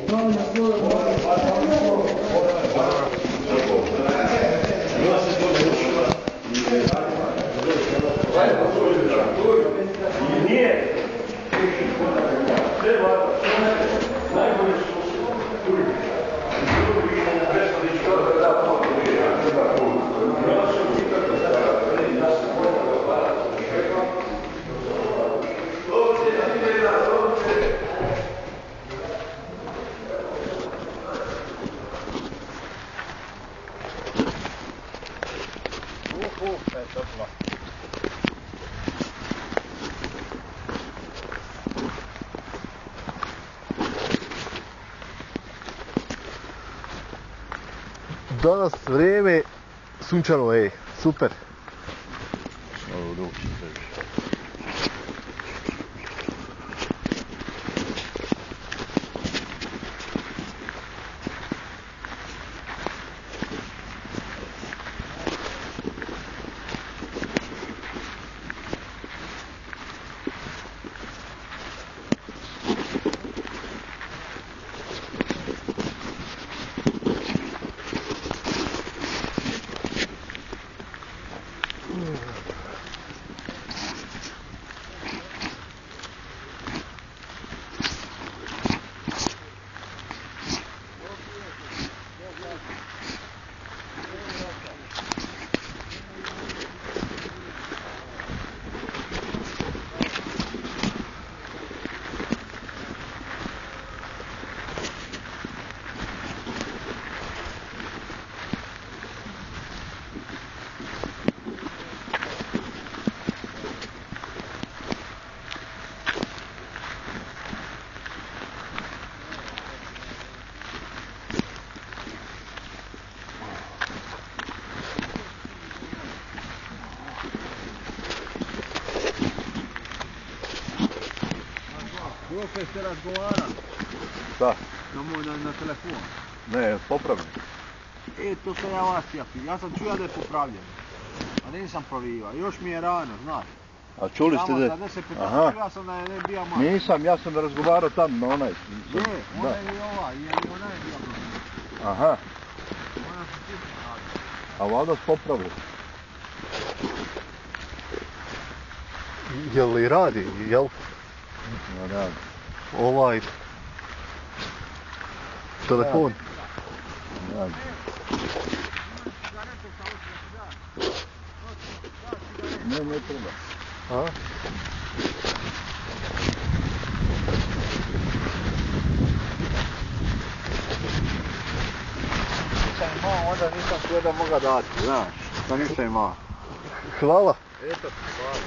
Danas vrijeme sunčano, super. Ovo doći previše. Opet ste razgovarali. Šta? Na telefon. Ne, popravljam. To sam ja vas japio. Ja sam čuo da je popravljen. A nisam provivao. Još mi je rano, znaš. A čuli ste da... Aha. Ja sam da je ne bio malo. Nisam, ja sam razgovarao tam na onaj. Je, ona je i ova, jer i ona je bio problem. Aha. Ona se ti popravila. A valjda se popravili. Jel li radi, jel? No, radi. Ovaj... telefon. Radi. Ne treba. A? Nisam imao, onda nisam sve da moga dati, znaš. To nisam imao. Hvala. Eto, hvala.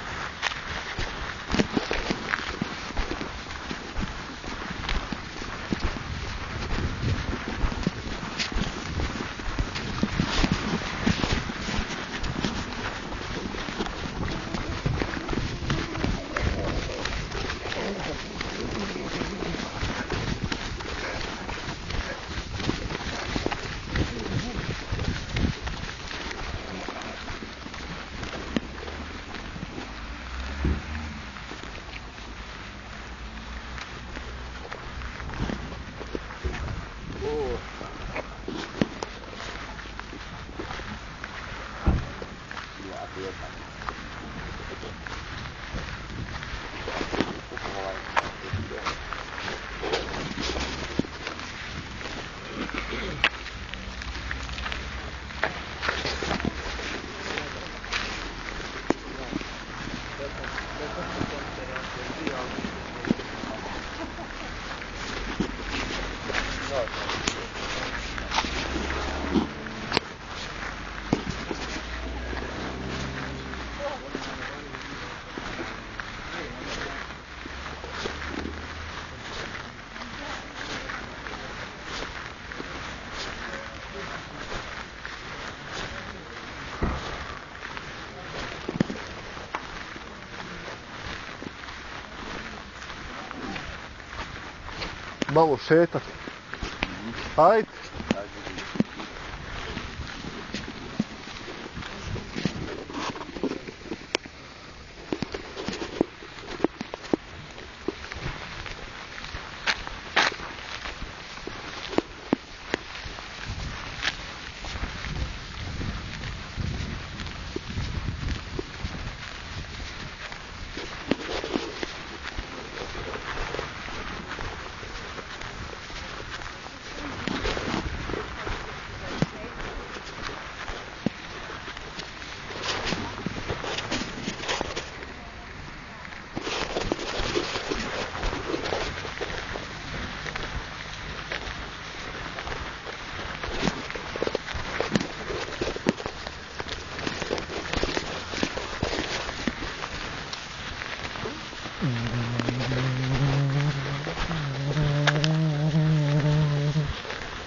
Malo šetat. Ajde.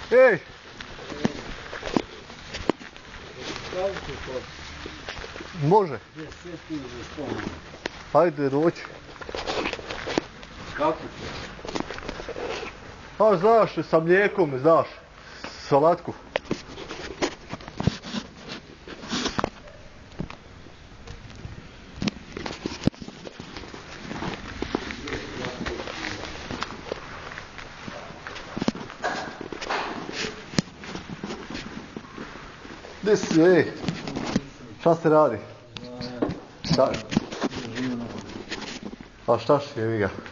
Ej! Može. Hajde, doći. Kako? A znaš, sa mlijekom, znaš. Salatku. Gdje si, ej? Šta se radi? Šta? A šta še, jevi ga?